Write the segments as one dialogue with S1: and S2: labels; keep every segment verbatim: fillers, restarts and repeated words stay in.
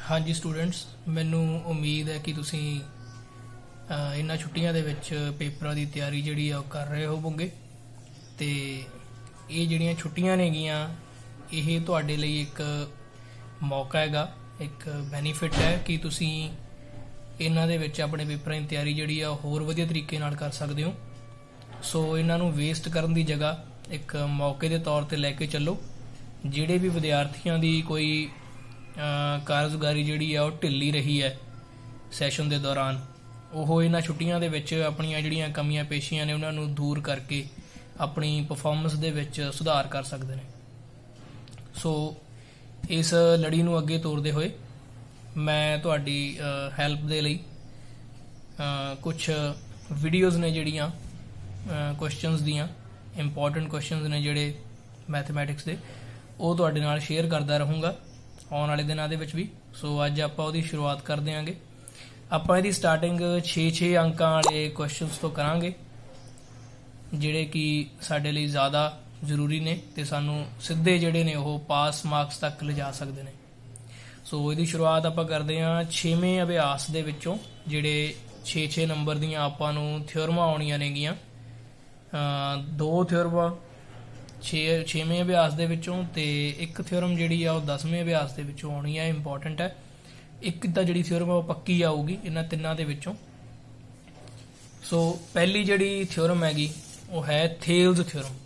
S1: हाँ जी स्टूडेंट्स, मैनू उम्मीद है कि तुसी इन्हां छुट्टियां दे विच पेपरां दी तैयारी जिहड़ी आ कर रहे होवोगे। ते ये जिहड़ियां छुट्टियां नेगियां ਇਹ ਤੁਹਾਡੇ ਲਈ ਇੱਕ मौका हैगा, एक बेनीफिट है कि तुसी इन्हां दे विच अपने पेपरां दी तैयारी जिहड़ी आ होर वधिया तरीके नाल कर सकदे हो। सो इन्हां नूं वेस्ट करन दी जगह एक मौके दे तौर ते लैके चलो। जिहड़े भी विद्यार्थियों की कोई कारगुजारी जिहड़ी आ ओह ढिल्ली रही है सैशन के दौरान, वो इन्हां छुट्टियां दे विच अपणियां जिहड़ियां कमियां पेशियां ने उन्हां नूं दूर करके अपनी परफॉर्मेंस दे विच सुधार कर सकते हैं। सो इस लड़ी नूं अगे तोरदे होए मैं तुहाडी हैल्प दे लई कुछ वीडियोज़ ने जिहड़ियां क्वेश्चनस दियां इंपॉर्टेंट क्वेश्चनस ने जिहड़े मैथमैटिक्स दे ਉਹ ਤੁਹਾਡੇ ਨਾਲ शेयर करता रहूँगा आने वाले दिनों के भी। सो अज आप शुरुआत कर देंगे। आप इसकी स्टार्टिंग छे छे अंकों वाले क्वेश्चनस तो करांगे जिहड़े कि साडे लई ज़्यादा जरूरी ने ते सानू सीधे जिहड़े ने वो पास मार्क्स तक ले जा सकते हैं। सो इसकी शुरुआत आप करते हैं छेवें अभ्यास दे विचों जिहड़े छे छे नंबर दियां आपां नूं थ्योरमां आउणियां नेगियां। दो थ्योरमां छे छेवें अभ्यास दे विचों ते एक थ्योरम जिहड़ी आ ओह दसवें अभ्यास दे विचों आउणी है। इंपॉर्टेंट है, एक तां जिहड़ी थ्योरम आ ओह पक्की आऊगी इन्हां तिन्नां दे विचों। सो पहली जिहड़ी थ्योरम हैगी ओह है Thales theorem.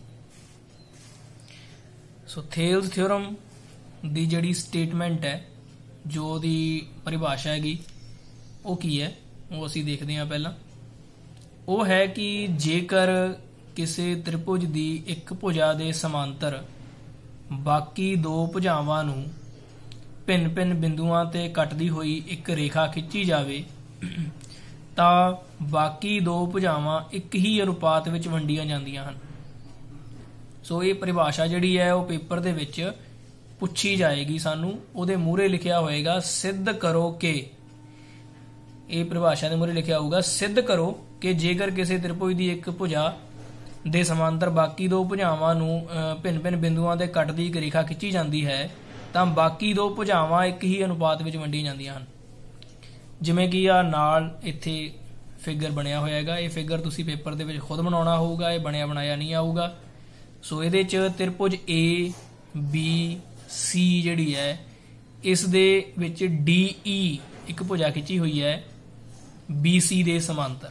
S1: So Thales theorem दी जिहड़ी स्टेटमेंट है, जो दी परिभाषा हैगी वो की है वो असीं देखदे हां। पहलां वो है कि जेकर किसी त्रिभुज की एक भुजा के समांतर बाकी दो भुजावां नूं भिन्न भिन्न बिंदुआं ते कटदी हुई एक रेखा खिंची जाए तां बाकी दो भुजावां एक ही अनुपात विच वंडियां जांदियां हन। सो ये परिभाषा जिहड़ी है वो पेपर दे विच पुछी जाएगी, सानू उहदे मूहरे लिखिया होएगा सिद्ध करो कि, ये परिभाषा दे मूहरे लिखिया होगा सिद्ध करो कि जेकर किसी त्रिभुज की एक भुजा ਦੇ समांतर बाकी दो भुजावां नूं भिन्न भिन्न बिंदुआं ते कटदी एक रेखा खिंची जाती है तां बाकी दो भुजावां एक ही अनुपात विच वंडियां जांदियां हन। जिवें कि आ नाल इत्थे फिगर बनिया होया हैगा, ये फिगर तुसीं पेपर दे विच खुद बनाउणा होऊगा, ये बनिया बनाया नहीं आऊगा। सो इहदे च त्रिभुज ए बी सी जिहड़ी है इस दे विच डी ई एक भुजा खिंची हुई है बी सी दे समांतर।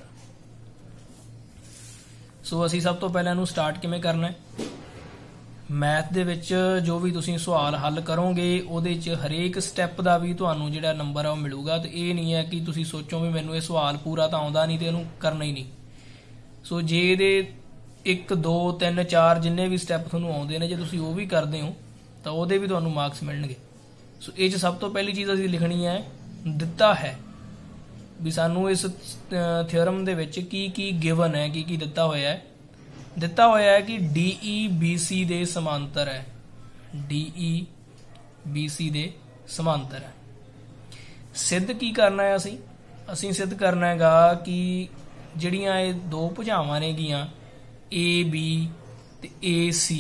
S1: सो असी सब तो पहले इनू स्टार्ट किवें करना है। मैथ दे विच जो भी तुसीं सवाल हल करोगे उहदे च हरेक स्टैप का भी तुहानूं जिहड़ा नंबर है वो मिलूगा। तो ये नहीं है कि तुसीं सोचो भी मैनूं ये सवाल पूरा तो आउंदा नहीं तो इहनूं करना ही नहीं। सो जे इहदे एक दो तीन चार जिन्ने भी स्टैप तुहानूं आउंदे ने जे तुसीं वो भी करदे हो तो उहदे भी तुहानूं मार्क्स मिलणगे। सो इह च सब तो पहली चीज़ असीं लिखनी है दिता है भी सानू इस थ्योरम दे विच की की गिवन है, की की दिता होया है। दिता होया है कि डी ई बी सी दे समांतर है, डी ई बी सी दे समांतर है। सिद्ध की करना है असी असी सिद्ध करना हैगा कि जिहड़ियां ये दो भुजावां ने गियां ए बी ते ए सी,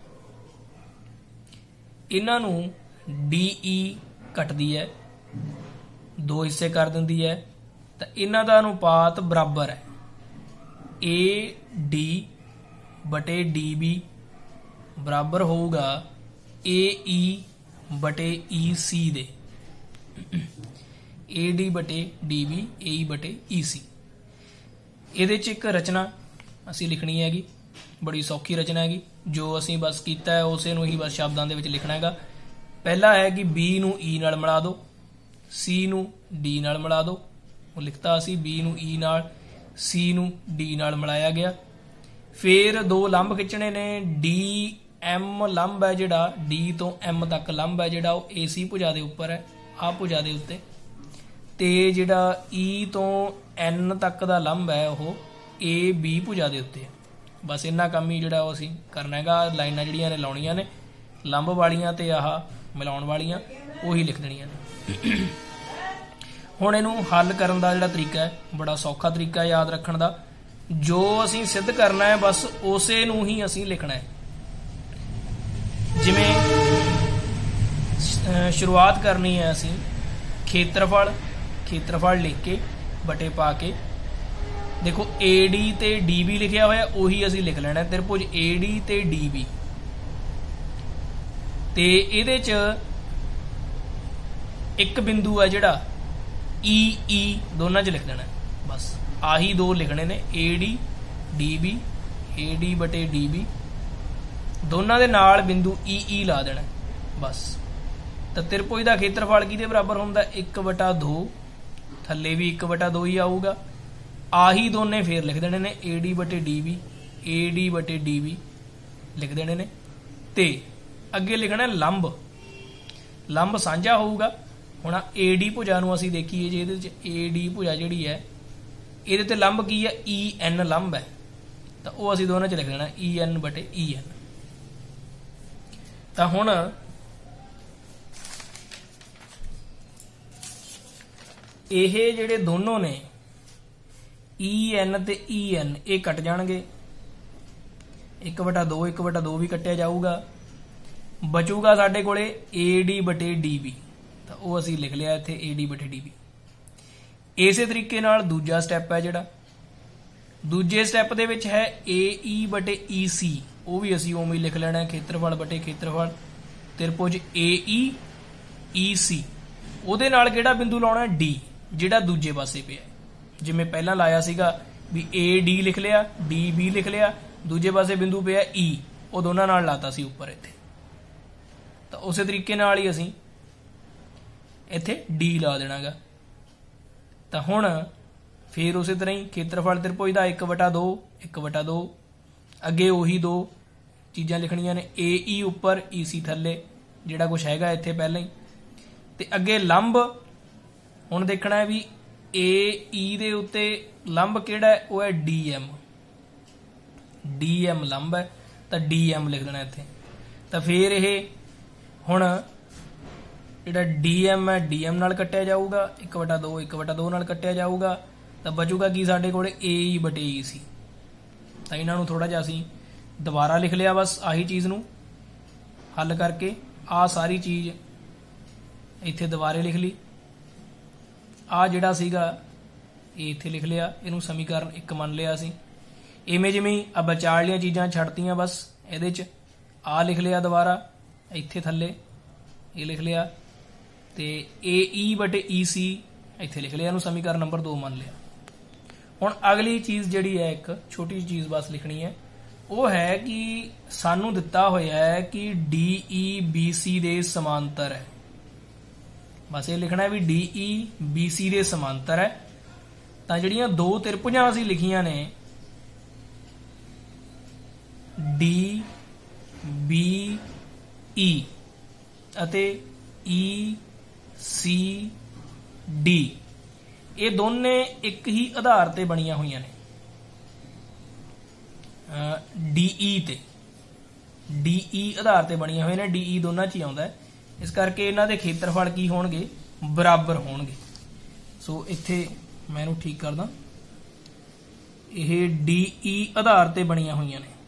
S1: इन्हां नूं डी ई कटदी है, दो हिस्से कर दिंदी है, तो इन्हां दा अनुपात बराबर है ए डी बटे डी बी बराबर होगा ए ई बटे ई सी दे। ए डी बटे डी बी ए ई बटे ई सी। इहदे च एक रचना असी लिखनी हैगी, बड़ी सौखी रचना हैगी, जो असी बस कीता है उसे नूं ही बस शब्दां दे विच लिखना हैगा। पहला है कि बी नूं ई नाल मिला दो, सी नूं डी नाल मिला दो। वो लिखता असी बी नूं ई नाल, सी नूं डी नाल मिलाया गया। फिर दो लंब खिंचने ने, डी एम लंब है जिहड़ा डी तो एम तक लंब है जिहड़ा वो ए सी भुजा दे उपर है, आ भुजा दे उत्ते, ते जिहड़ा ई तो एन तक दा लंब है वो ए बी भुजा दे उत्ते। बस इन्ना काम ही जिहड़ा असीं करना हैगा। लाइनां जिहड़ियां ने लाउणियां ने लंब वालियां ते आह मिलाउण वालियां उही लिख देणियां ने। हुण इहनूं हल करन दा जिहड़ा तरीका है बड़ा सौखा तरीका है याद रखण दा। जो असीं सिद्ध करना है बस उसे नूं ही असीं लिखना है। जिवें शुरुआत करनी है असीं ਖੇਤਰਫਲ ਖੇਤਰਫਲ लिख के बटे पा के देखो ए डी ते डी बी लिखिया होया उही असीं लिख लेना त्रिभुज ए डी ते डी बी ते इहदे च एक बिंदु है जिहड़ा ई ई दोनों च लिख देना बस आही दो लिखने ने A D D B A D बटे डी बी दोनों दे नाल बिंदु ई ई ला देना बस। तो त्रिभुज का खेत्रफल किहदे बराबर हुंदा एक बटा दो थल्ले भी एक बटा दो ही आऊगा आही दोने फिर लिख देने ने ए डी बटे डी बी ए डी बटे डी बी लिख देने ने ते अगे लिखना लंब लंब साझा होऊगा हुण ए डी भुजा नूं असीं देखीए जे इहदे च ए डी भुजा जिहड़ी है इहदे ते लंब की है ई एन लंब है तो वो असीं दोनों च लिख देना ई एन बटे ई एन। तो हुण ਇਹ ਜਿਹੜੇ ਦੋਨੋਂ ਨੇ ई एन ਤੇ ई एन ਇਹ ਕੱਟ ਜਾਣਗੇ एक बटा दो एक बटा दो भी कट्टिया जाऊगा बचूगा साडे कोले ए डी बटे डी बी तो वो असीं लिख लिया इत्थे ए डी बटे डी बी। इसे तरीके नाल दूजा स्टैप है जिहड़ा दूजे स्टैप दे विच है ए ई बटे ई सी वो भी असीं उवें लिख लेना खेत्रफल बटे खेत्रफल त्रिभुज ए ई ई सी ਉਹਦੇ ਨਾਲ ਕਿਹੜਾ ਬਿੰਦੂ ਲਾਉਣਾ डी ਜਿਹੜਾ ਦੂਜੇ ਪਾਸੇ ਪਿਆ ਜਿਵੇਂ ਪਹਿਲਾਂ ਲਾਇਆ ਸੀਗਾ ਵੀ ए डी ਲਿਖ ਲਿਆ डी बी ਲਿਖ ਲਿਆ ਦੂਜੇ ਪਾਸੇ ਬਿੰਦੂ ਪਿਆ E ਉਹ ਦੋਨਾਂ ਨਾਲ ਲਾਤਾ ਸੀ ਉੱਪਰ ਇੱਥੇ ਤਾਂ ਉਸੇ ਤਰੀਕੇ ਨਾਲ ਹੀ ਅਸੀਂ ਇੱਥੇ D ਲਾ ਦੇਣਾਗਾ। ਤਾਂ ਹੁਣ ਫਿਰ ਉਸੇ ਤਰ੍ਹਾਂ ਹੀ ਖੇਤਰਫਲ त्रिभुज ਦਾ एक बटा दो एक बटा दो ਅੱਗੇ ਉਹੀ ਦੋ ਚੀਜ਼ਾਂ ਲਿਖਣੀਆਂ ਨੇ A E ਉੱਪਰ E C ਥੱਲੇ ਜਿਹੜਾ ਕੁਝ ਹੈਗਾ ਇੱਥੇ ਪਹਿਲਾਂ ਹੀ ਤੇ ਅੱਗੇ ਲੰਬ ਹੁਣ ਦੇਖਣਾ ਹੈ ਵੀ ए E ਦੇ ਉੱਤੇ ਲੰਬ ਕਿਹੜਾ ਹੈ ਉਹ ਹੈ डी M डी M ਲੰਬ ਹੈ ਤਾਂ डी M ਲਿਖ ਦੇਣਾ ਇੱਥੇ। ਤਾਂ ਫਿਰ ਇਹ ਹੁਣ ਜਿਹੜਾ डी M ਹੈ डी M ਨਾਲ ਕੱਟਿਆ ਜਾਊਗਾ एक बटा दो एक बटा दो ਨਾਲ ਕੱਟਿਆ ਜਾਊਗਾ ਤਾਂ ਬਚੂਗਾ ਕੀ ਸਾਡੇ ਕੋਲੇ A E ਬਟੇ E C। ਤਾਂ ਇਹਨਾਂ ਨੂੰ ਥੋੜਾ ਜਿਹਾ ਅਸੀਂ ਦੁਬਾਰਾ ਲਿਖ ਲਿਆ ਬਸ ਆਹੀ ਚੀਜ਼ ਨੂੰ ਹੱਲ ਕਰਕੇ ਆ ਸਾਰੀ ਚੀਜ਼ ਇੱਥੇ ਦੁਬਾਰੇ ਲਿਖ ਲਈ ਆ ਜਿਹੜਾ ਸੀਗਾ ਇਹ ਇੱਥੇ ਲਿਖ ਲਿਆ ਇਹਨੂੰ ਸਮੀਕਰਨ ਇੱਕ ਮੰਨ ਲਿਆ ਸੀ ਇਵੇਂ ਜਿਵੇਂ ਆ ਵਿਚਾਰ ਲੀਆਂ ਚੀਜ਼ਾਂ ਛੱਡਤੀਆਂ ਬਸ ਇਹਦੇ ਚ ਆ ਲਿਖ ਲਿਆ ਦੁਬਾਰਾ ਇੱਥੇ ਥੱਲੇ ਇਹ ਲਿਖ ਲਿਆ ਤੇ ए E बटे E C ਇੱਥੇ ਲਿਖ ਲਿਆ ਇਹਨੂੰ ਸਮੀਕਰਨ ਨੰਬਰ दो ਮੰਨ ਲਿਆ। ਹੁਣ ਅਗਲੀ ਚੀਜ਼ ਜਿਹੜੀ ਹੈ ਇੱਕ ਛੋਟੀ ਜਿਹੀ ਚੀਜ਼ ਬਸ ਲਿਖਣੀ ਹੈ ਉਹ ਹੈ ਕਿ ਸਾਨੂੰ ਦਿੱਤਾ ਹੋਇਆ ਹੈ ਕਿ D E B C ਦੇ ਸਮਾਂਤਰ ਹੈ बस ये लिखना है भी डी ई बी सी के समांतर है। तो जिहड़ियां दो त्रिभुजां असीं लिखियां ने डी बी ई अते ई सी डी ये दोने एक ही आधार ते बणियां होईयां ने डी ई ते डी ई आधार ते बणियां होईयां ने डी ई दोनों च ही आउंदा है इस करके इन्हां दे खेत्रफल की होणगे बराबर होणगे। सो इत्थे मैं इहनूं ठीक करदा यह डी ई आधार ते बणियां होईयां ने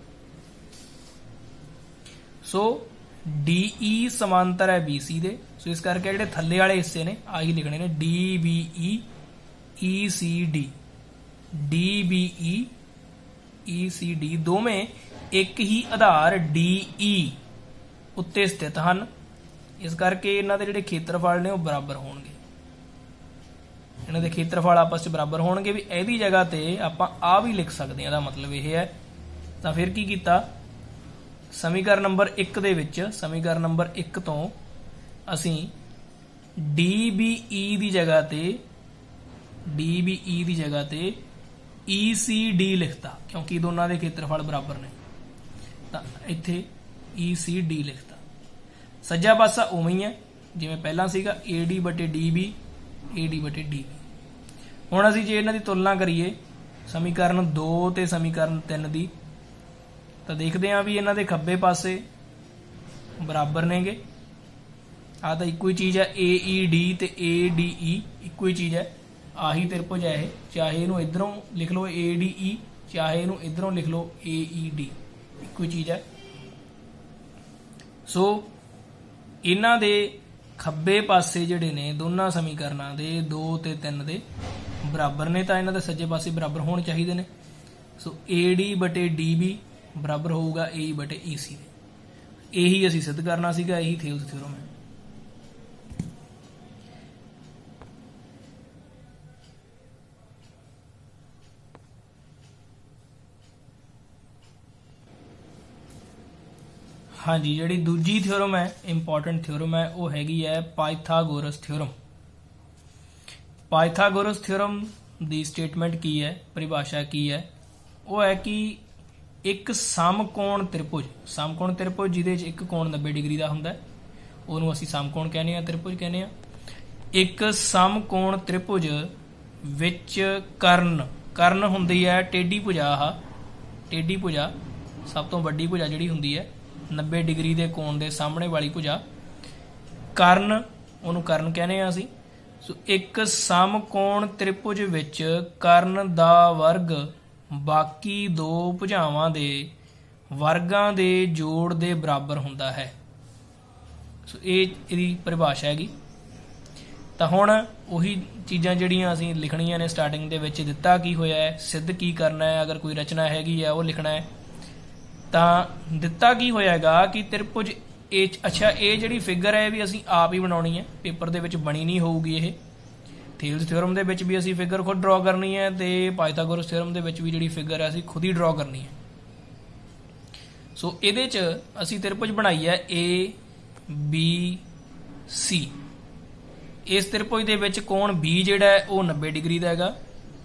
S1: सो डी ई समांतर है बी सी दे सो इस करके जिहड़े थल्ले वाले हिस्से ने आही लिखने ने D B E E C D D B E E C D दोवें एक ही आधार डी ई उत्ते स्थित हैं इस करके इन्हां दे जिहड़े खेत्रफल ने वो बराबर होणगे इन्हां दे खेत्रफल आपस च बराबर होणगे भी इहदी जगह ते आपां आ भी लिख सकदे हां दा मतलब यह है। तां फिर की कीता समीकरण नंबर एक दे विच समीकरण नंबर एक तो असीं डी बी ई दी जगह ते डी बी ई दी जगह ते ई सी डी लिखता क्योंकि दोनों के खेत्रफल बराबर ने तां इत्थे ई सी डी लिखता। सज्जा पासा उवें ही है जिवें पहला सीगा ए डी बटे डी बी ए डी बटे डी बी। हुण असीं जे इन्हां दी तुलना करिए समीकरण दो ते समीकरण तीन दी तां देखदे हां भी इन्हां दे खब्बे पासे बराबर नेगे आ तां इक्को ही चीज़ है ए ई डी ते ए डी ई इक्को ही चीज़ है आही त्रिभुज है चाहे इहनूं इधरों लिख लो ए डी ई चाहे इहनूं इधरों लिख लो ए ई डी इक्को ही चीज़ है। सो इन्हां दे ਖੱਬੇ ਪਾਸੇ ਜਿਹੜੇ ਨੇ ਦੋਨਾਂ ਸਮੀਕਰਨਾਂ ਦੇ ਦੋ ਤੇ ਤਿੰਨ ਦੇ ਬਰਾਬਰ ਨੇ, ਤਾਂ ਇਹਨਾਂ ਦੇ ਸੱਜੇ ਪਾਸੇ ਬਰਾਬਰ ਹੋਣੇ ਚਾਹੀਦੇ ਨੇ। ਸੋ ਏ ਡੀ ਬਟੇ ਡੀ ਬੀ ਬਰਾਬਰ ਹੋਊਗਾ ਏ ਈ ਬਟੇ ਈ ਸੀ ਦੇ। ਇਹੀ ਅਸੀਂ ਸਿੱਧ ਕਰਨਾ ਸੀਗਾ, ਇਹੀ ਥੇਲਸ ਥਿਓਰਮ ਹੈ। हाँ जी, जी दूजी थ्योरम है इंपॉर्टेंट थ्योरम है वो हैगी है पाइथागोरस थ्योरम। पाइथागोरस थ्योरम दी स्टेटमेंट की है, परिभाषा की है, वो है कि एक समकोण त्रिभुज, समकोण त्रिभुज जिहदे च एक कोण नब्बे डिग्री का हुंदा है, ਉਹਨੂੰ ਅਸੀਂ ਸਮਕੋਣ ਕਹਿੰਦੇ ਆ, त्रिभुज ਕਹਿੰਦੇ ਆ। ਇੱਕ ਸਮਕੋਣ त्रिभुज ਵਿੱਚ ਕਰਨ ਕਰਨ ਹੁੰਦੀ ਹੈ ਟੇਢੀ ਭੁਜਾ, ਆਹ ਟੇਢੀ ਭੁਜਾ ਸਭ ਤੋਂ ਵੱਡੀ ਭੁਜਾ ਜਿਹੜੀ ਹੁੰਦੀ ਹੈ नब्बे डिग्री के कोण के सामने वाली भुजा, कर्ण ਉਹਨੂੰ कर्ण कहने आ ਅਸੀਂ। सो एक समकोण त्रिभुज विच कर्ण दा वर्ग बाकी दो भुजावां दे वर्गां दे जोड़ दे बराबर हुंदा है। सो ये इहदी परिभाषा हैगी। तां हुण उही चीज़ां जिहड़ियां असीं लिखणीਆਂ ने स्टार्टिंग दे विच दित्ता की होया है, सिद्ध की करना है, अगर कोई रचना हैगी है वो लिखना है। ਤਾਂ ਦਿੱਤਾ ਕੀ ਹੋਏਗਾ ਕਿ त्रिभुज ए, अच्छा ਇਹ ਜਿਹੜੀ ਫਿਗਰ ਹੈ ਵੀ ਅਸੀਂ ਆਪ ਹੀ ਬਣਾਉਣੀ ਹੈ, ਪੇਪਰ ਦੇ ਵਿੱਚ ਬਣੀ ਨਹੀਂ ਹੋਊਗੀ। ਇਹ ਥੇਲਸ ਥਿਓਰਮ ਦੇ ਵਿੱਚ ਵੀ ਅਸੀਂ ਫਿਗਰ ਖੁਦ ਡਰਾ ਕਰਨੀ ਹੈ ਤੇ ਪਾਈਥਾਗੋਰਸ ਥਿਓਰਮ ਦੇ ਵਿੱਚ ਵੀ ਜਿਹੜੀ ਫਿਗਰ ਹੈ ਅਸੀਂ ਖੁਦ ਹੀ ਡਰਾ ਕਰਨੀ ਹੈ। ਸੋ ਇਹਦੇ 'ਚ ਅਸੀਂ त्रिभुज ਬਣਾਈ ਹੈ ਏ ਬੀ ਸੀ। ਇਸ त्रिभुज ਦੇ ਵਿੱਚ ਕੋਣ ਬੀ ਜਿਹੜਾ ਹੈ ਉਹ नब्बे डिग्री ਦਾ ਹੈਗਾ,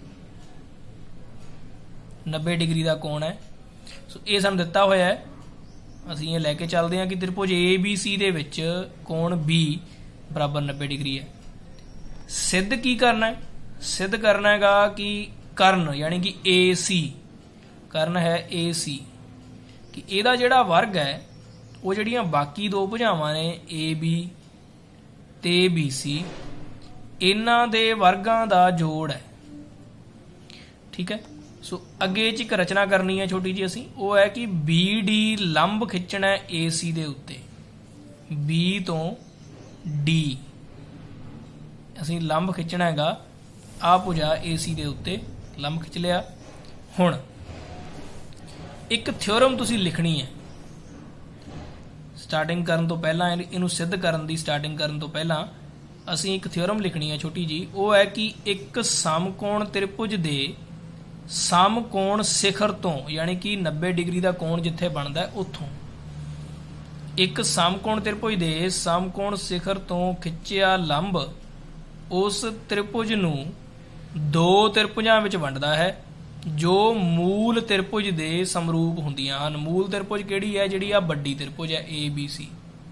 S1: नब्बे डिग्री ਦਾ ਕੋਣ ਹੈ। सो ये सानूं दिता होया है, असीं ये लैके चलते हैं कि त्रिभुज ए बी सी दे विच कोण बी बराबर नब्बे डिग्री है। सिद्ध की करना है, सिद्ध करना हैगा कि कर्ण यानी कि ए सी, कर्ण है ए सी कि इहदा जिहड़ा वर्ग है वो जिहड़ियां बाकी दो भुजावां ने ए बी ते बी सी, इन्हां दे वर्गां दा जोड़ है। ठीक है। सो अगे च एक रचना करनी है छोटी जी असी, वो है कि बी डी लंब खिंचना है ए सी दे उत्ते, बी तो डी असी लंब खिंचना हैगा, आ भुजा ए सी दे उत्ते लंब खिंच लिया। हुण एक थ्योरम तुसी लिखनी है स्टार्टिंग करन तो पहला, इनू सिद्ध करन दी स्टार्टिंग करन तो पहला असी एक थ्योरम लिखनी है छोटी जी, वो है कि एक समकोण त्रिभुज दे समकोण शिखर तो यानी कि नब्बे डिग्री का कोण जिथे बनता है उतों एक समकोण त्रिभुज दे समकोण शिखर तो खिंचिया लंब उस त्रिभुज नूं दो त्रिभुजां विच वंडदा है जो मूल त्रिभुज दे समरूप हुंदियां हन। मूल त्रिभुज किहड़ी है, जिहड़ी आ वड्डी त्रिभुज है ए बी सी।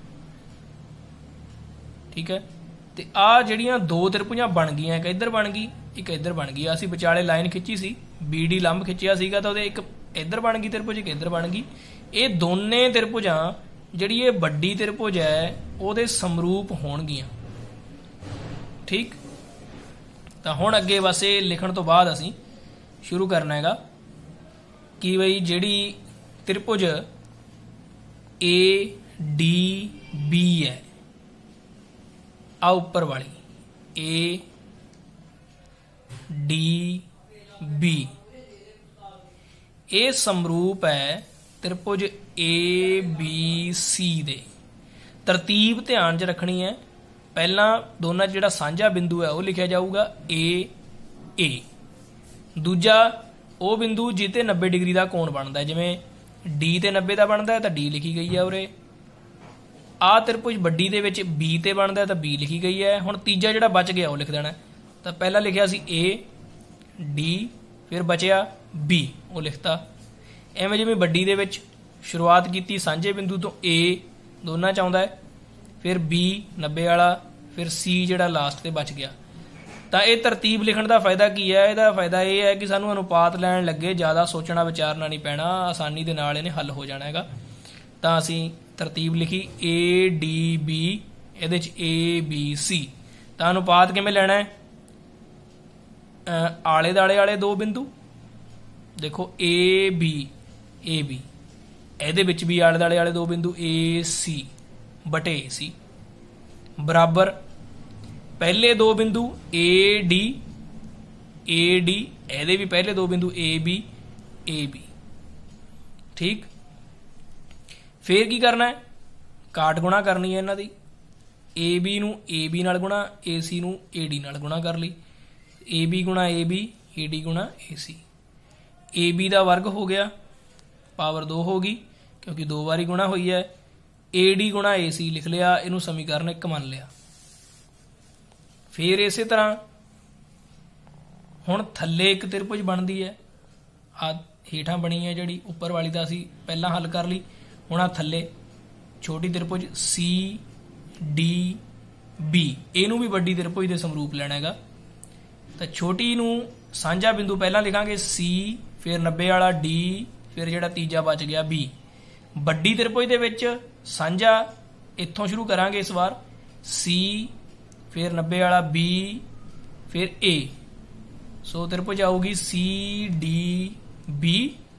S1: ठीक है। ते आ जिहड़ियां दो त्रिभुजां बन गईयां, एक इधर बन गई एक इधर बन गई, असीं विचाले लाइन खिंची सी, बी डी लंब खिंचिया सीगा तो एक इधर बन गई त्रिभुज, एक इधर बन गई। ये दोने त्रिभुजां जिहड़ी ये वड्डी त्रिभुज है उहदे समरूप होणगियां। ठीक। तो हुण अगे बस ये लिखण तो बाद असीं शुरू करना हैगा कि बई जिहड़ी त्रिभुज ए डी बी है, आ उपर वाली ए डी बी, ये समरूप है त्रिभुज ए बी सी दे। तरतीब ध्यान च रखनी है, पहला दोनों जिहड़ा साझा बिंदु है वह लिखा जाऊगा ए ए, दूजा वो बिंदु जिते नब्बे डिग्री का कोण बनता है, जिवें डी ते नब्बे का बनता है तो डी लिखी गई है उरे, आ त्रिभुज वड्डी दे विच बी ते बनता है तो बी लिखी गई है। हुण तीजा जिहड़ा बच गया वो लिख देना, तो पहला लिखिया सी ए डी, फिर बचिया बी वो लिखता। एवें जिवें वड्डी दे विच शुरुआत की साझे बिंदु तो ए दोनों च आउंदा है, फिर बी नब्बे वाला, फिर सी जिहड़ा लास्ट ते बच गया। तो ये तरतीब लिखण का फायदा की है, इसका फायदा यह है कि सानू अनुपात लैण लगे ज़्यादा सोचना विचारना नहीं पैना, आसानी दे नाल इहने हल हो जाना हैगा। तो असीं तरतीब लिखी ए डी बी, इहदे च ए बी सी। तो अनुपात किवें लैणा है, आले दाले वाले दो बिंदु देखो ए बी ए बी, इहदे विच भी आले दाले वाले दो बिंदु ए सी बटे ए सी, बराबर पहले दो बिंदु ए डी ए डी ਇਹਦੇ ਵੀ पहले दो बिंदु ए बी ए बी। ठीक, फिर की करना है, काट गुणा करनी है इन्हां दी। ए बी नूं ए बी नाल गुणा, ए सी नूं ए डी नाल गुणा कर ली। ए बी गुणा ए बी, ए डी गुणा ए सी। ए बी का वर्ग हो गया, पावर दो हो गई क्योंकि दो बारी गुणा हुई है। ए डी गुणा ए सी लिख लिया, इनू समीकरण एक मान लिया। फिर इस तरह हुण थल्ले एक त्रिभुज बनती है, आ हेठां बनी है जिहड़ी उपर वाली तां असीं पहलां हल कर ली। हुण आ थल्ले छोटी त्रिभुज सी डी बी, इनू भी वड्डी त्रिभुज के समरूप लैना हैगा। तो छोटी नूं साझा बिंदु पहलां लिखांगे सी, फिर नब्बे वाला डी, फिर जिहड़ा तीजा बच गया बी। वड्डी त्रिभुज दे विच साझा इत्थों शुरू करांगे इस बार, सी फिर नब्बे वाला बी फिर ए। सो त्रिभुज आऊगी C D B,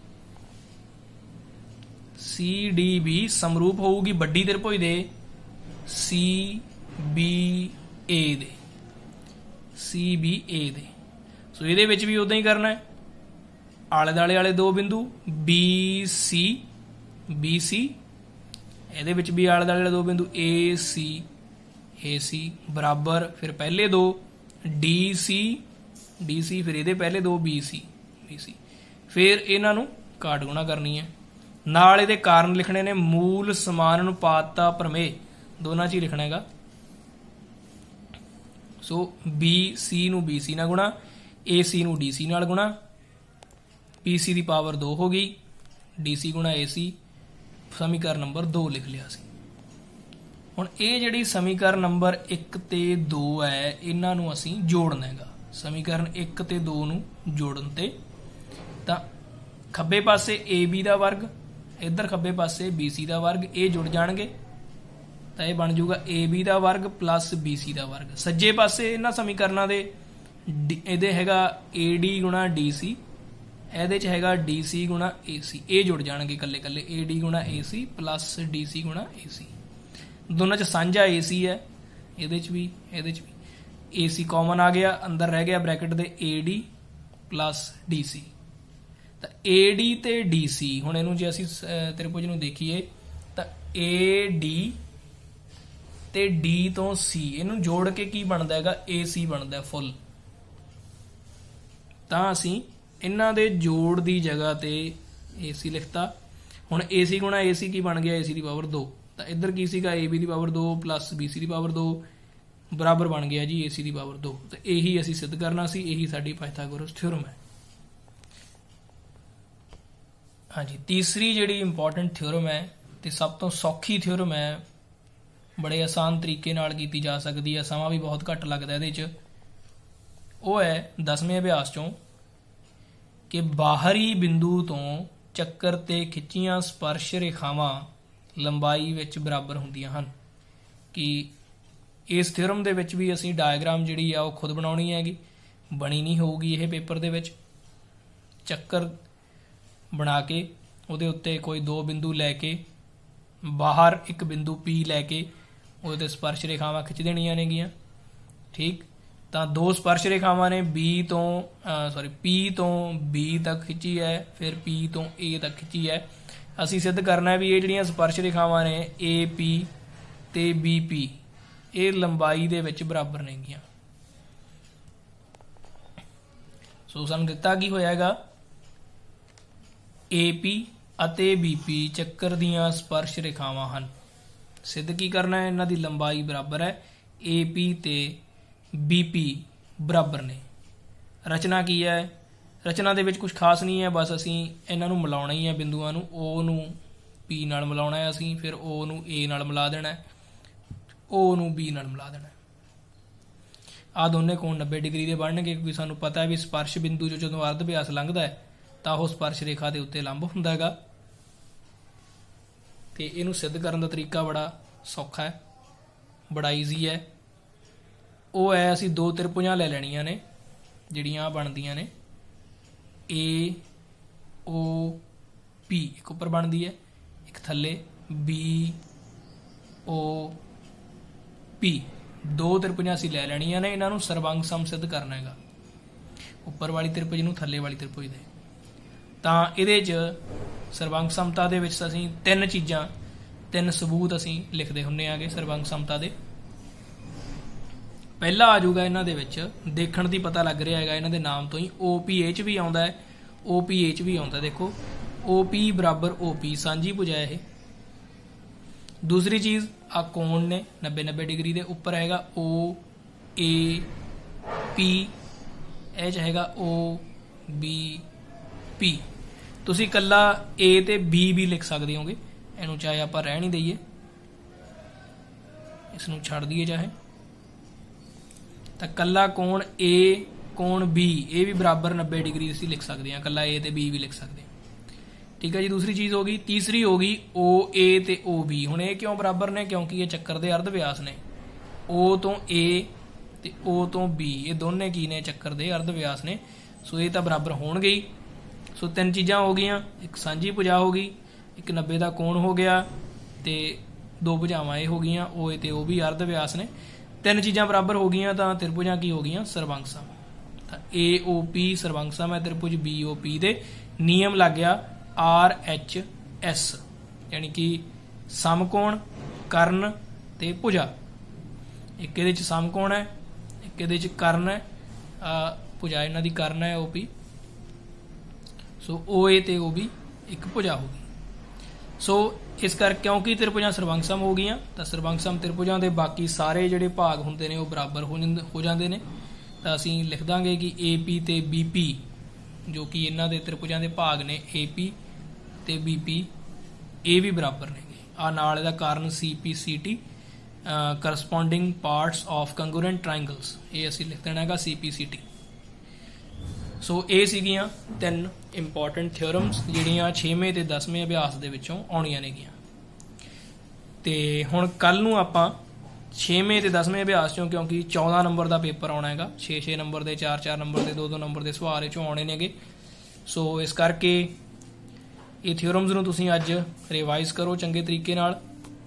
S1: C D B समरूप होगी वड्डी त्रिभुज दे सी बी ए दे, सी बी ए दे। सो इहदे विच भी उदां ही करना है, आले दाले वाले दो बिंदु बी सी बी सी, ਇਹਦੇ ਵਿੱਚ भी आले दाले दो बिंदु ए सी ए सी बराबर फिर पहले दो डी सी डी सी, फिर ਇਹਦੇ पहले दो बी सी बी सी। फिर ਇਹਨਾਂ ਨੂੰ ਕਾਟ ਗੁਣਾ ਕਰਨੀ ਹੈ। ਨਾਲ ਇਹਦੇ ਕਾਰਨ ਲਿਖਣੇ ਨੇ, ਮੂਲ ਸਮਾਨ ਅਨੁਪਾਤਤਾ ਪ੍ਰਮੇय ਦੋਨਾਂ 'ਚ ਹੀ ਲਿਖਣਾ ਹੈਗਾ। ਸੋ बी सी ਨੂੰ बी सी ਨਾਲ ਗੁਣਾ, ए सी ਨੂੰ डी सी ਨਾਲ ਗੁਣਾ, पी सी ਦੀ ਪਾਵਰ दो ਹੋ ਗਈ, डी सी ਗੁਣਾ ए सी। समीकरण नंबर दो लिख लिया सी। हुण ये जिहड़ी समीकरण नंबर एक ते दो है, इन्हां नूं असीं जोड़ना हैगा। समीकरण एक ते दो नूं जोड़न ते तां खब्बे पासे ए बी का वर्ग, इधर खब्बे पासे बी सी का वर्ग, ये जुड़ जाणगे तां ये बन जूगा ए बी का वर्ग प्लस बी सी का वर्ग। सज्जे पासे इन्हां समीकरणां दे इहदे हैगा ए डी गुणा डी सी, ਇਹਦੇ 'ਚ ਹੈਗਾ डी सी गुणा ए सी, ਇਹ ਜੁੜ ਜਾਣਗੇ ਕੱਲੇ ਕੱਲੇ ए डी गुणा ए सी प्लस डी सी गुणा ए सी। ਦੋਨਾਂ 'ਚ ਸਾਂਝਾ ए सी ਹੈ, ਇਹਦੇ 'ਚ ਵੀ ਇਹਦੇ 'ਚ ਵੀ ए सी ਕਾਮਨ ਆ ਗਿਆ, ਅੰਦਰ ਰਹਿ ਗਿਆ ਬ੍ਰੈਕਟ ਦੇ A D plus D C. ਤਾਂ ए डी ਤੇ डी सी, ਹੁਣ ਇਹਨੂੰ ਜੇ ਅਸੀਂ ਤ੍ਰਿਭੁਜ ਨੂੰ ਦੇਖੀਏ ਤਾਂ ए डी ਤੇ D ਤੋਂ C, ਇਹਨੂੰ ਜੋੜ ਕੇ ਕੀ ਬਣਦਾ ਹੈਗਾ ए C ਬਣਦਾ ਫੁੱਲ। ਤਾਂ ਅਸੀਂ इन्हां दे जोड़ की जगह ते ए सी लिखता। हुण ए सी गुणा ए सी की बन गया, ए सी की पावर दो। तो इधर की सीगा ए बी की पावर दो प्लस बी सी की पावर दो बराबर बन गया जी ए सी की पावर दो। तो यही असीं सिद्ध करना सी, यही साडी पाइथागोरस थ्योरम है। हाँ जी, तीसरी जिहड़ी इंपॉर्टेंट थ्योरम है तो सब तो सौखी थ्योरम है, बड़े आसान तरीके नाल कीती जा सकती है, समा भी बहुत घट लगता है। ये वो है दसवें अभ्यास चों कि बाहरी बिंदु तो ਚੱਕਰ ਤੇ ਖਿੱਚੀਆਂ ਸਪਰਸ਼ ਰੇਖਾਵਾਂ ਲੰਬਾਈ ਵਿੱਚ ਬਰਾਬਰ ਹੁੰਦੀਆਂ ਹਨ। ਕਿ ਇਸ ਥਿਓਰਮ ਦੇ ਵਿੱਚ ਵੀ ਅਸੀਂ ਡਾਇਗਰਾਮ ਜਿਹੜੀ ਆ ਉਹ ਖੁਦ ਬਣਾਉਣੀ ਹੈਗੀ, ਬਣੀ ਨਹੀਂ ਹੋਊਗੀ ਇਹ ਪੇਪਰ ਦੇ ਵਿੱਚ। ਚੱਕਰ ਬਣਾ ਕੇ ਉਹਦੇ ਉੱਤੇ ਕੋਈ ਦੋ ਬਿੰਦੂ ਲੈ ਕੇ ਬਾਹਰ ਇੱਕ ਬਿੰਦੂ P ਲੈ ਕੇ ਉਹਦੇ ਤੇ ਸਪਰਸ਼ ਰੇਖਾਵਾਂ ਖਿੱਚ ਦੇਣੀਆਂ ਨੇਗੀਆਂ। ਠੀਕ, ਤਾਂ ਦੋ ਸਪਰਸ਼ ਰੇਖਾਵਾਂ ਨੇ B ਤੋਂ ਸੌਰੀ P ਤੋਂ B ਤੱਕ ਖਿੱਚੀ ਹੈ, ਫਿਰ P ਤੋਂ A ਤੱਕ ਖਿੱਚੀ ਹੈ। ਅਸੀਂ ਸਿੱਧ ਕਰਨਾ ਵੀ ਇਹ ਜਿਹੜੀਆਂ ਸਪਰਸ਼ ਰੇਖਾਵਾਂ ਨੇ A P ਤੇ B P ਇਹ ਲੰਬਾਈ ਦੇ ਵਿੱਚ ਬਰਾਬਰ ਨੇਗੀਆਂ। ਸੋ ਸਾਨੂੰ ਦਿੱਤਾ ਕੀ ਹੋਇਆਗਾ A P ਅਤੇ B P ਚੱਕਰ ਦੀਆਂ ਸਪਰਸ਼ ਰੇਖਾਵਾਂ ਹਨ। ਸਿੱਧ ਕੀ ਕਰਨਾ ਹੈ, ਇਹਨਾਂ ਦੀ ਲੰਬਾਈ ਬਰਾਬਰ ਹੈ, A P ਤੇ B P बराबर ने। रचना की है, रचना दे विच कुछ खास नहीं है, बस असी इन्हां नूं मिलाउणा ही है, बिंदुआं नूं O नूं P नाल मिलाउणा है असी, फिर O नूं A नाल मिला देना है, O नूं B नाल मिला देना है। आ दोने कोण नब्बे डिग्री दे बनणगे क्योंकि सानूं पता है भी स्पर्श बिंदु जो जदों अर्ध अभ्यास लंघदा है तां ओह स्पर्श रेखा दे उत्ते लंब हुंदा हैगा। ते इहनूं सिद्ध करन दा तरीका बड़ा सौखा है, बड़ा ईजी है। ਉਹ ਹੈ ਅਸੀਂ ਦੋ ਤ੍ਰਿਭੁਜਾਂ ਲੈ ਲੈਣੀਆਂ ਨੇ ਜਿਹੜੀਆਂ ਬਣਦੀਆਂ ਨੇ A O P, ਇੱਕ ਉੱਪਰ ਬਣਦੀ ਹੈ ਇੱਕ ਥੱਲੇ B O पी दो त्रिभुजां असीं लै लैणीਆਂ ने इन्हां नूं ਸਰਵੰਗ ਸਮ सिद्ध करना हैगा ਉੱਪਰ ਵਾਲੀ त्रिभुज ਨੂੰ ਥੱਲੇ ਵਾਲੀ त्रिभुज ਦੇ ਤਾਂ ਇਹਦੇ 'ਚ ਸਰਵੰਗ ਸਮਤਾ ਦੇ ਵਿੱਚ ਅਸੀਂ ਤਿੰਨ ਚੀਜ਼ਾਂ ਤਿੰਨ ਸਬੂਤ ਅਸੀਂ ਲਿਖਦੇ ਹੁੰਨੇ ਆਗੇ ਸਰਵੰਗ ਸਮਤਾ ਦੇ ਪਹਿਲਾ ਆ ਜਾਊਗਾ ਇਹਨਾਂ ਦੇ ਵਿੱਚ ਦੇਖਣ ਦੀ ਪਤਾ ਲੱਗ ਰਿਹਾ ਹੈਗਾ ਇਹਨਾਂ ਦੇ ਨਾਮ ਤੋਂ ਹੀ O P H ਵੀ ਆਉਂਦਾ ਹੈ O P H ਵੀ ਆਉਂਦਾ ਦੇਖੋ O P बराबर O P ਸਾਂਝੀ ਭੁਜਾ ਇਹ दूसरी चीज़ आ कोण ने नब्बे नब्बे डिग्री के उपर हैगा O A P ਇਹ ਹੈਗਾ O B P ਤੁਸੀਂ ਕੱਲਾ A ਤੇ B ਵੀ ਲਿਖ ਸਕਦੇ ਹੋਗੇ ਇਹਨੂੰ ਚਾਹੇ ਆਪਾਂ ਰਹਿਣ ਹੀ ਦਈਏ ਇਸ ਨੂੰ ਛੱਡ ਦਈਏ ਚਾਹੇ ਤਾਂ ਕੱਲਾ ਕੋਣ A ਕੋਣ B ਇਹ ਵੀ ਬਰਾਬਰ नब्बे डिग्री ਅਸੀਂ लिख सकते हैं ਕੱਲਾ A ਤੇ B भी लिख सकते हैं ठीक है जी दूसरी चीज़ होगी तीसरी होगी O A ते O B हुण ये क्यों बराबर ने क्योंकि ये चक्कर दे अर्ध व्यास ने O तो A ते O तो B ये दोने की ने चक्कर दे अर्ध व्यास ने सो ये तो बराबर होणगे ही सो तीन चीज़ां हो गई एक सांझी भुजा हो गई एक नब्बे का कोण हो गया ते दो भुजावां ये हो गई O A ते O B अर्ध व्यास ने तीन चीज़ां बराबर हो गई तो त्रिभुजां की हो गई सर्वंग सम A O P सर्वंग सम है त्रिभुज B O P दे नियम लग गया आर एच एस यानी कि समकोण कर्ण ते भुजा एक ये समकोण है एक ये कर्ण है आ भुजा इन्हां दी कर्ण है O P so O A ते O B एक भुजा होगी सो इस कर क्योंकि त्रिभुजां सर्वंग सम हो गई तो सर्वंग सम त्रिभुजां दे बाकी सारे जिहड़े भाग हुंदे ने वो बराबर हो जांदे हो जांदे ने तो असीं लिख दांगे कि A P ते B P जो कि इन्हां दे त्रिभुजां दे भाग ने A P ते B P ਇਹ ਵੀ ਬਰਾਬਰ ਨੇ ਆ ਨਾਲ ਇਹਦਾ ਕਾਰਨ C P C T corresponding parts of congruent triangles ਇਹ ਅਸੀਂ ਲਿਖ ਦੇਣਾ ਹੈਗਾ C P C T ਸੋ ਇਹ ਸੀਗੀਆਂ ਤਿੰਨ ਇੰਪੋਰਟੈਂਟ ਥਿਓਰਮਸ ਜਿਹੜੀਆਂ ਛੇਵੇਂ ਤੇ ਦਸਵੇਂ ਅਭਿਆਸ ਦੇ ਵਿੱਚੋਂ ਆਉਣੀਆਂ ਨੇਗੀਆਂ ਤੇ ਹੁਣ ਕੱਲ ਨੂੰ ਆਪਾਂ ਛੇਵੇਂ ਤੇ ਦਸਵੇਂ ਅਭਿਆਸ ਚੋਂ ਕਿਉਂਕਿ ਚੌਦਾਂ ਨੰਬਰ ਦਾ ਪੇਪਰ ਆਉਣਾ ਹੈਗਾ ਛੇ ਛੇ ਨੰਬਰ ਦੇ ਚਾਰ ਚਾਰ ਨੰਬਰ ਦੇ ਦੋ ਦੋ ਨੰਬਰ ਦੇ ਸਵਾਲ ਇਹ ਚੋਂ ਆਉਣੇ ਨੇਗੇ ਸੋ ਇਸ ਕਰਕੇ ਇਹ ਥਿਓਰਮਸ ਨੂੰ ਤੁਸੀਂ ਅੱਜ ਰਿਵਾਈਜ਼ ਕਰੋ ਚੰਗੇ ਤਰੀਕੇ ਨਾਲ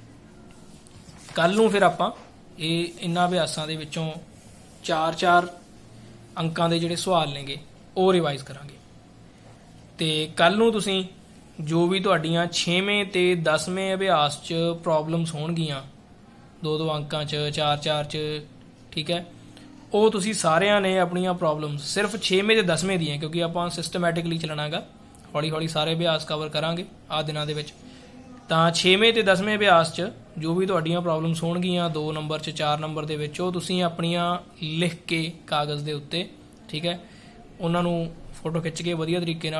S1: ਕੱਲ ਨੂੰ ਫਿਰ ਆਪਾਂ ਇਹ ਇਹਨਾਂ ਅਭਿਆਸਾਂ ਦੇ ਵਿੱਚੋਂ ਚਾਰ ਚਾਰ ਅੰਕਾਂ ਦੇ ਜਿਹੜੇ ਸਵਾਲ ਨੇਗੇ ਉਹ ਰਿਵਾਈਜ਼ ਕਰਾਂਗੇ ਤੇ ਕੱਲ ਨੂੰ ਤੁਸੀਂ ਜੋ ਵੀ ਤੁਹਾਡੀਆਂ ਛੇਵੇਂ ਤੇ ਦਸਵੇਂ ਅਭਿਆਸ 'ਚ ਪ੍ਰੋਬਲਮਸ ਹੋਣਗੀਆਂ ਦੋ ਦੋ ਅੰਕਾਂ 'ਚ ਚਾਰ ਚਾਰ 'ਚ ਠੀਕ ਹੈ ਉਹ ਤੁਸੀਂ ਸਾਰਿਆਂ ਨੇ ਆਪਣੀਆਂ ਪ੍ਰੋਬਲਮਸ ਸਿਰਫ ਛੇਵੇਂ ਤੇ ਦਸਵੇਂ ਦੀਆਂ ਕਿਉਂਕਿ ਆਪਾਂ ਸਿਸਟਮੈਟਿਕਲੀ ਚੱਲਣਾ ਹੈਗਾ ਹੌਲੀ ਹੌਲੀ ਸਾਰੇ ਅਭਿਆਸ ਕਵਰ ਕਰਾਂਗੇ ਆ ਦਿਨਾਂ ਦੇ ਵਿੱਚ ਤਾਂ ਛੇਵੇਂ ਤੇ ਦਸਵੇਂ ਅਭਿਆਸ 'ਚ ਜੋ ਵੀ ਤੁਹਾਡੀਆਂ ਪ੍ਰੋਬਲਮਸ ਹੋਣਗੀਆਂ ਦੋ ਨੰਬਰ 'ਚ ਚਾਰ ਨੰਬਰ ਦੇ ਵਿੱਚ ਉਹ ਤੁਸੀਂ ਆਪਣੀਆਂ ਲਿਖ ਕੇ ਕਾਗਜ਼ ਦੇ ਉੱਤੇ ਠੀਕ ਹੈ ਉਹਨਾਂ ਨੂੰ ਫੋਟੋ ਖਿੱਚ ਕੇ ਵਧੀਆ ਤਰੀਕੇ ਨਾਲ